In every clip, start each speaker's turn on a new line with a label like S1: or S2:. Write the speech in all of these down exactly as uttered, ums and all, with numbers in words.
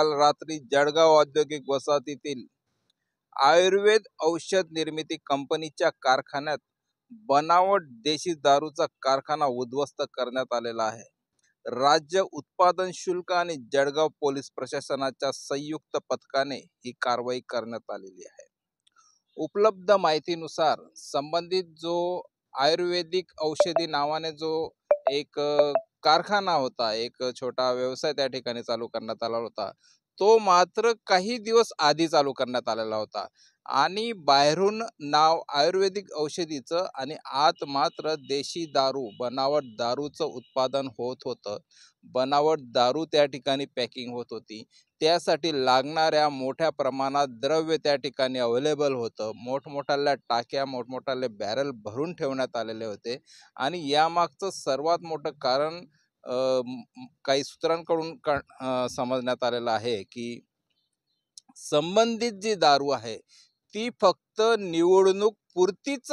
S1: काल रात्री जळगाव औद्योगिक वसाहतीतील आयुर्वेद औषध निर्मिती कंपनीच्या कारखान्यात बनावट देशी दारूचा कारखाना उद्ध्वस्त करण्यात आलेला आहे। राज्य उत्पादन शुल्क आणि जळगाव पोलीस प्रशासनाच्या संयुक्त पथकाने ही कारवाई करण्यात आलेली आहे। उपलब्ध माहितीनुसार संबंधित जो आयुर्वेदिक औषधी नावाने जो एक कारखाना होता, एक छोटा व्यवसाय त्या ठिकाणी चालू करण्यात आला होता, तो मात्र काही दिवस आधी चालू करण्यात आलेला होता आणि बाहेरून नाव आयुर्वेदिक औषधीचं आणि आत मात्र देशी दारू बनावट दारूचं उत्पादन होत होतं। बनावट दारू त्या ठिकाणी पॅकिंग होत होती, त्यासाठी लागणाऱ्या मोठ्या प्रमाणात द्रव्य त्या ठिकाणी अवेलेबल होतं। मोठमोठ्या टाक्या मोठमोठ्याले बॅरल भरून ठेवण्यात आलेले होते आणि यामागचं सर्वात मोठं कारण काही सूत्रांकडून समजण्यात आलेलं आहे की संबंधित जी दारू आहे ती फक्त निवडणूक पुरतीच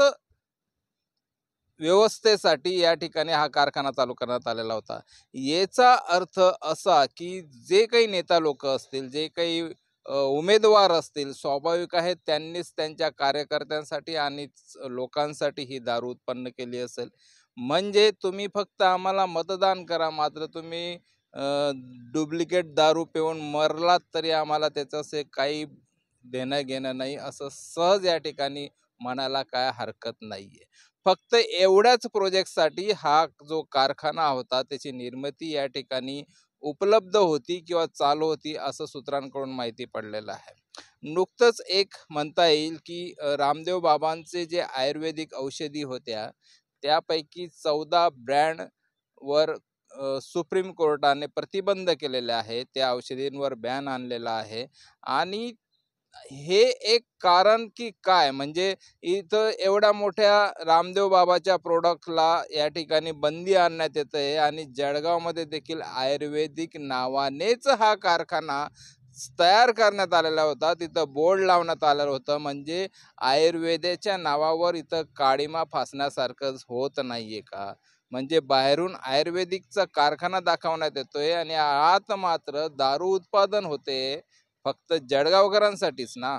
S1: व्यवस्थेसाठी या ठिकाणी हा कारखाना चालू करण्यात आलेला होता। याचा अर्थ असा की जे काही नेता लोक असतील, जे काही उमेदवार असतील, स्वाभाविक आहे त्यांनीच त्यांच्या कार्यकर्त्यांसाठी आणि लोकांसाठी ही दारू उत्पन्न केली असेल। म्हणजे तुम्ही फक्त आम्हाला मतदान करा, मात्र तुम्ही डुप्लिकेट दारू पिऊन मरलात तरी आम्हाला त्याचं काही देणं घेणं नाही, असं सहज या ठिकाणी म्हणायला काय हरकत नाहीये। फक्त एवढ्याच प्रोजेक्टसाठी हा जो कारखाना होता त्याची निर्मिती या ठिकाणी उपलब्ध होती किंवा चालू होती असं सूत्रांकडून माहिती पडलेलं आहे। नुकतंच एक म्हणता येईल की रामदेव बाबांचे जे आयुर्वेदिक औषधी होत्या त्यापैकी चौदा ब्रँड वर सुप्रीम कोर्टाने प्रतिबंध केलेले आहे, त्या औषधींवर बॅन आणलेला आहे। आणि हे एक कारण की काय, म्हणजे इथं एवढ्या मोठ्या रामदेव बाबाच्या प्रोडक्टला या ठिकाणी बंदी आणण्यात येते आणि जळगाव मध्ये देखील आयुर्वेदिक नावानेच हा कारखाना तयार करण्यात आलेला होता, तिथं बोर्ड लावण्यात आलेलं होतं। म्हणजे आयुर्वेदाच्या नावावर इथं काळीमा फासण्यासारखं होत नाहीये का? म्हणजे बाहेरून आयुर्वेदिकचा कारखाना दाखवण्यात येतोय आणि आत मात्र दारू उत्पादन होते फक्त जळगावकरांसाठीच ना।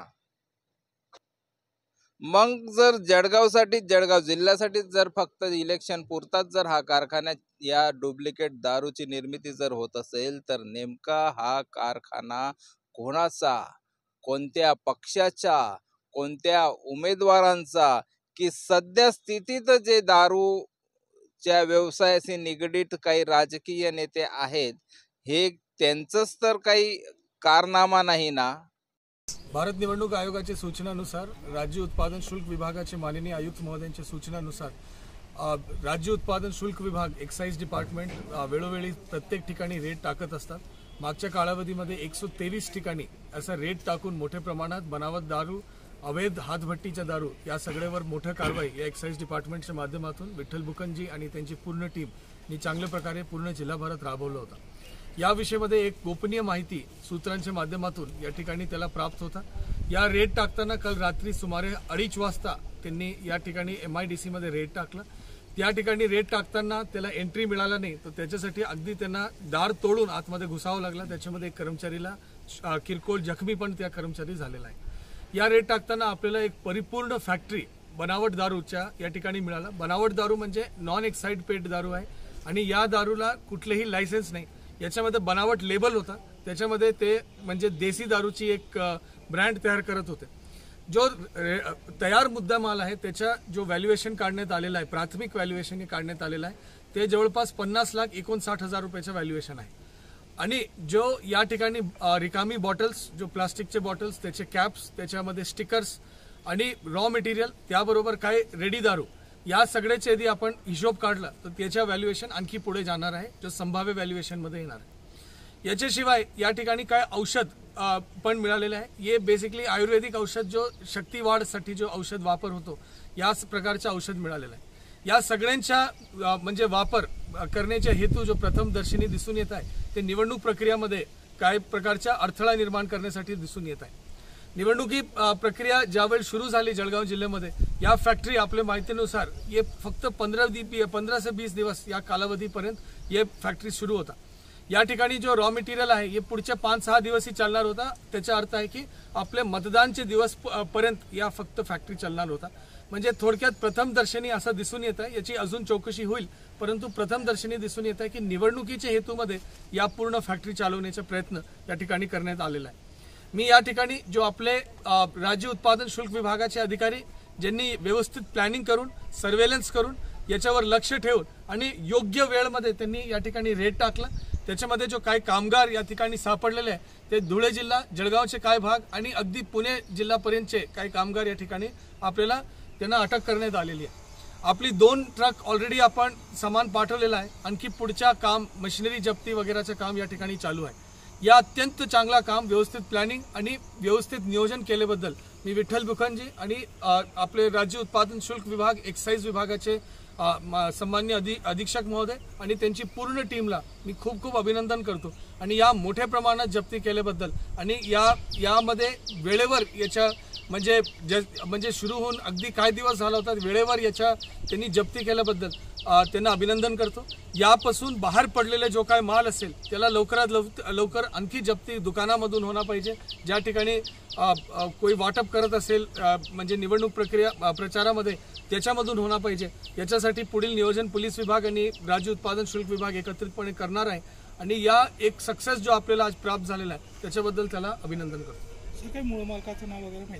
S1: मग जर जळगावसाठी, जळगाव जिल्ह्यासाठी जर फक्त इलेक्शन पुरताच जर हा कारखान्यात या डुप्लिकेट दारूची निर्मिती जर होत असेल तर नेमका हा कारखाना कोणाचा, कोणत्या पक्षाचा, कोणत्या उमेदवारांचा, की सध्या स्थितीत जे दारूच्या व्यवसायाशी निगडीत काही राजकीय नेते आहेत हे त्यांचंच तर काही कारनामा नाही ना।
S2: भारत निवडणूक आयोगाच्या सूचनानुसार राज्य उत्पादन शुल्क विभागाचे माननीय आयुक्त महोदयांच्या सूचनानुसार राज्य उत्पादन शुल्क विभाग एक्साइज डिपार्टमेंट वेळोवेळी प्रत्येक ठिकाणी रेट टाकत असतात। मागच्या कालावधीमध्ये एकशे तेवीस ठिकाणी असा रेट टाकून मोठ्या प्रमाणात बनावट दारू, अवैध हातभट्टीच्या दारू या सगळ्यावर मोठं कारवाई या एक्साइज डिपार्टमेंटच्या माध्यमातून विठ्ठल बुकनजी आणि त्यांची पूर्ण टीमनी चांगल्या प्रकारे पूर्ण जिल्हाभरात राबवलं होतं। या विषयामध्ये एक गोपनीय माहिती सूत्रांच्या माध्यमातून या ठिकाणी त्याला प्राप्त होता। या रेट टाकताना काल रात्री सुमारे अडीच वाजता त्यांनी या ठिकाणी एम आय डी सी मध्ये रेट टाकलं। त्या ठिकाणी रेट टाकताना त्याला एंट्री मिळाला नाही, तर त्याच्यासाठी अगदी त्यांना दार तोडून आतमध्ये घुसावं लागलं। त्याच्यामध्ये एक कर्मचारीला किरकोळ जखमी पण त्या कर्मचारी झालेला आहे। या रेट टाकताना आपल्याला एक परिपूर्ण फॅक्टरी बनावट दारूच्या या ठिकाणी मिळाला। बनावट दारू म्हणजे नॉन एक्साइड पेड दारू आहे आणि या दारूला कुठलेही लायसन्स नाही। याच्यामध्ये बनावट लेबल होता, त्याच्यामध्ये ते म्हणजे देसी दारूची एक ब्रँड तयार करत होते। जो तयार मुद्दामाल आहे त्याचा जो व्हॅल्युएशन काढण्यात आलेला आहे, प्राथमिक व्हॅल्युएशन काढण्यात आलेला आहे ते जवळपास पन्नास लाख एकोणसाठ हजार रुपयाचं व्हॅल्युएशन आहे। आणि जो या ठिकाणी रिकामी बॉटल्स, जो प्लास्टिकचे बॉटल्स, त्याचे कॅप्स, त्याच्यामध्ये स्टिकर्स आणि रॉ मटेरियल, त्याबरोबर काय रेडी दारू, या सगळ्याचे यदि आपण हिशोब काढला तर त्याच्या व्हॅल्युएशन आणखी पुढे जाणार आहे, जो संभाव्य व्हॅल्युएशन मध्ये येणार आहे। याच्याशिवाय या ठिकाणी काय औषध पण मिळालेले आहे। हे बेसिकली आयुर्वेदिक औषध जो शक्तिवाढसाठी जो औषध वापर होतो याच प्रकारचे औषध मिळालेलं आहे। या सगळ्यांच्या म्हणजे वापर करण्याचा हेतू जो प्रथमदर्शनी दिसून येत आहे ते निवडणूक प्रक्रियेमध्ये काय प्रकारचा अडथळा निर्माण करण्यासाठी दिसून येत आहे। निवडणुकी प्रक्रिया ज्यावेळी सुरू झाली जळगाव जिल्ह्यामध्ये, या फॅक्टरी आपल्या माहितीनुसार ये फक्त पंधरा पंधरा ते वीस दिवस या कालावधीपर्यंत ये फॅक्टरी सुरू होता। या ठिकाणी जो रॉ मटेरियल आहे हे पुढच्या पाच सहा दिवसही चालणार होता. त्याचा अर्थ आहे की आपले मतदानचे दिवस पर्यंत या फक्त फॅक्टरी चालणार होता. म्हणजे थोडक्यात प्रथम दर्शनी असं दिसून येत आहे, याची अजून चौकशी होईल, परंतु प्रथम दर्शनी दिसून येत आहे की निवडणुकीच्या हेतूमध्ये या पूर्ण फॅक्टरी चालवण्याचा प्रयत्न या ठिकाणी करण्यात आलेला आहे. मी या ठिकाणी जो आपले राज्य उत्पादन शुल्क विभागाचे अधिकारी ज्यांनी व्यवस्थित प्लॅनिंग करून सर्वेलन्स करून याच्यावर लक्ष ठेवून आणि योग्य वेळेमध्ये त्यांनी या ठिकाणी रेड टाकला, त्याच्यामध्ये जो काही कामगार या ठिकाणी सापडलेले आहे ते धुळे जिल्हा, जळगावचे काही भाग आणि अगदी पुणे जिल्हापर्यंतचे काही कामगार या ठिकाणी आपल्याला त्यांना अटक करण्यात आलेली आहे. आपली दोन ट्रक ऑलरेडी आपण सामान पाठवलेलं आहे. आणखी पुढच्या काम मशिनरी जप्ती वगैरेचं काम या ठिकाणी चालू आहे. या अत्यंत चांगला काम, व्यवस्थित प्लॅनिंग आणि व्यवस्थित नियोजन केल्याबद्दल मी विठ्ठल बुखनजी आणि आपले राज्य उत्पादन शुल्क विभाग, एक्साईज विभागाचे सन्माननीय अधि अधीक्षक महोदय आणि त्यांची पूर्ण टीमला मी खूप खूप अभिनंदन करतो. आणि या मोठ्या प्रमाणात जप्ती केल्याबद्दल आणि या यामध्ये वेळेवर याच्या म्हणजे म्हणजे सुरू होऊन अगदी काही दिवस झाला होता, वेळेवर याच्या त्यांनी जप्ती केल्याबद्दल त्यांना अभिनंदन करतो. यापासून बाहेर पडलेले जो काय माल असेल त्याला लवकरात लवकर आणखी जप्ती दुकानामधून होणार पाहिजे. ज्या ठिकाणी कोणी वाटप करत असेल म्हणजे निवडणूक प्रक्रिया प्रचारामध्ये त्याच्यामधून होणार पाहिजे. याच्यासाठी पुढील नियोजन पोलीस विभाग आणि राज्य उत्पादन शुल्क विभाग एकत्रितपणे करणार आहे. आणि या एक सक्सेस जो आपल्याला आज प्राप्त झालेला आहे त्याच्याबद्दल त्याला अभिनंदन करतो.
S3: काही मूळ मालकाचं नाव वगैरे